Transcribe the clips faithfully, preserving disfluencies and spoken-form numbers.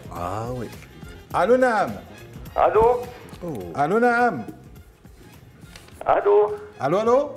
اه وي. الو نعم. الو الو نعم. الو الو الو.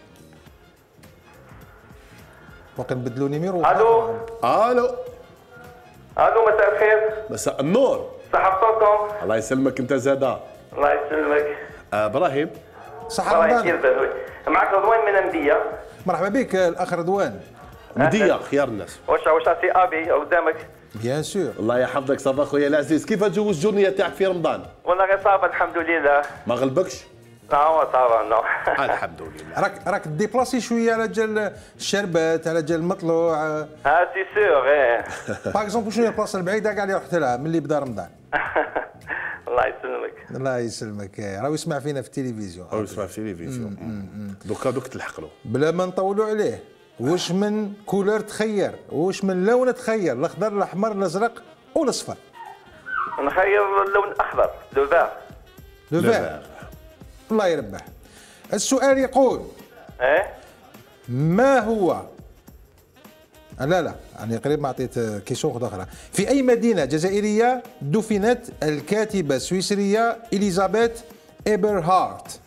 وقت نبدلوا نيميرو. الو الو الو مساء الخير. مساء النور. صحة صوتكم. الله يسلمك انت زادا. الله يسلمك. آه ابراهيم. صحة الله رمضان. يسير. معك رضوان من أندية. مرحبا بك الاخ رضوان. مدية خيار الناس. واش واش سي ابي قدامك. بيان سور. الله يحفظك صافا خويا العزيز، كيف تجوز الجورنيه تاعك في رمضان؟ والله غير صافا الحمد لله. ما غلبكش؟ اه هو صافا نو. الحمد لله. راك راك ديبلاسي شويه على جال الشربات، على جال المطلوع. اه سي سور ايه. باغ اكزومبل شنو هي البلاصه البعيده كاع اللي رحت لها ملي بدا رمضان؟ الله يسلمك. الله يسلمك. راهو يسمع فينا في التلفزيون. هو يسمع في التلفزيون. دوكا دوك تلحق له. بلا ما نطولوا عليه، واش من كولور تخير؟ واش من لون تخير؟ الاخضر الاحمر الازرق والاصفر؟ نخير اللون الاخضر لو فار. لو فار. الله يربح. السؤال يقول ايه ما هو، لا لا يعني قريب ما عطيت كيسيون اخرى، في اي مدينه جزائريه دفنت الكاتبه السويسريه اليزابيث ايبرهارت؟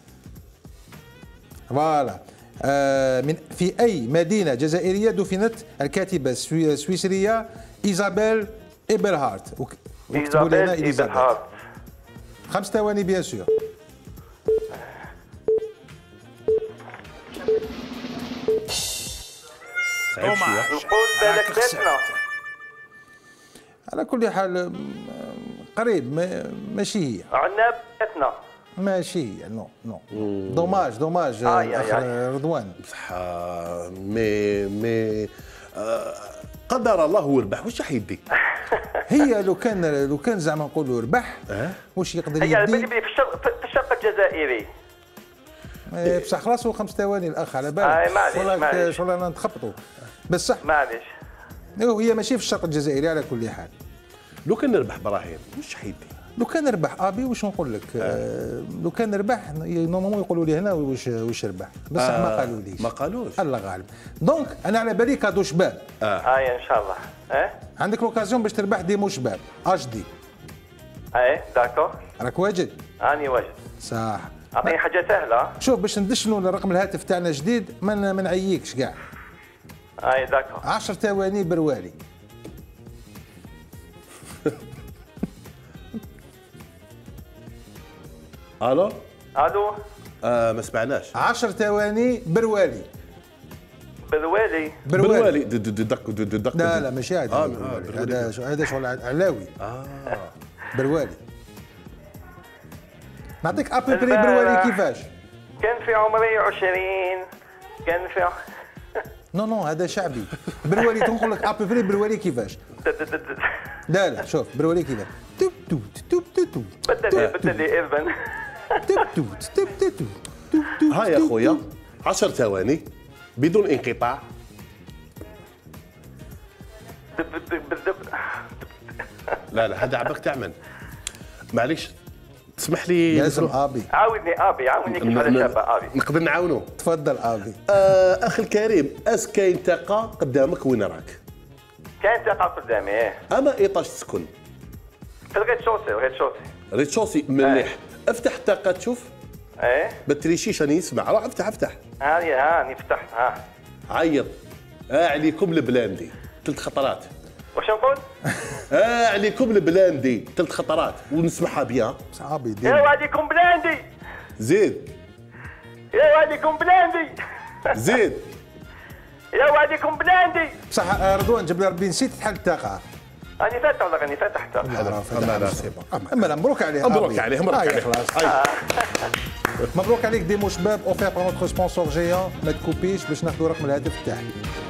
فوالا. آه من في اي مدينه جزائريه دفنت الكاتبه السويسريه ايزابيل ايبرهارت؟ ايزابيل ايبرهارت. خمس ثواني بيان سور. صعيب شويه. نقول بالك بيتنا. على كل حال قريب، ماشي هي. عندنا بيتنا. ماشي هي. نو نو. دوماج دوماج اخ رضوان. بصح مي مي آه قدر الله وربح، واش راح يدي؟ هي لو كان لو كان زعما نقولوا ربح واش يقدر هي يدي؟ في الشرق في الشرق الجزائري. إيه بصح خلاص هو خمس ثواني الاخ على بالك. آه معليش معليش. شغل انا نتخبطوا بصح. معليش. هي ماشي في الشرق الجزائري على كل حال. لو كان نربح ابراهيم واش راح يدي؟ لو كان ربح ابي واش نقول لك؟ آه. لو كان ربح نورمالمون يقولوا لي هنا واش واش ربح، بصح آه. ما قالوليش. ما قالوش. الله غالب. دونك انا على بالي كادو شباب. اه اي ان شاء الله. اه عندك لوكازيون باش تربح ديمو شباب اش دي. اي داكور. راك واجد؟ راني واجد. صح. اعطيني حاجه سهله. شوف باش ندشنوا لرقم الهاتف تاعنا جديد ما ما نعييكش كاع. اي داكور. عشر ثواني بروالي. الو الو. آه ما سمعناش. عشر ثواني بروالي. بروالي. بروالي دق دق. لا لا ماشي هذا. آه هذا هذا شغل علاوي. اه بروالي. نعطيك ابري بروالي كيفاش؟ كان في عمري عشرين. كان في نو نو هذا شعبي. بروالي تنقول لك ابري بروالي كيفاش؟ لا لا شوف بروالي كيفاش؟ توب توب توب توب. بدل بدل لي ابن. توب توب توب توب. ها يا خويا عشر ثواني بدون انقطاع. لا لا هذا عباك تعمل. معليش تسمح لي لازم ابي. عاودني ابي عاودني كيف هذا شاب ابي. نقدر نعاونو. تفضل ابي. آه اخي الكريم، اس كاين ثقه قدامك وين راك؟ كاين ثقه قدامي ايه. اما ايطاج تسكن؟ في الغيت شوسي الغيت شوسي. ريت شوسي مليح. افتح الطاقه تشوف. ايه ما تريشيش راني نسمع. روح افتح افتح. هاني هاني فتحت ها. عيط. اه عليكم البلاندي ثلاث خطرات. واش نقول؟ اه عليكم البلاندي ثلاث خطرات ونسمعها بيان. صعبي يا دير. واديكم بلاندي. زيد. يا واديكم بلاندي. زيد. يا واديكم بلاندي. بصح رضوان جاب لي ربي نسيت تحل الطاقه. راني فاتح ولا راني فاتح حتى. اما لا سي بون. اما مبروك عليه. مبروك عليه مبروك عليه. خلاص. مبروك عليك ديمو شباب اوفير بار نوتر سبونسور جيان. ما تكوبيش باش ناخذوا رقم الهاتف تاعك.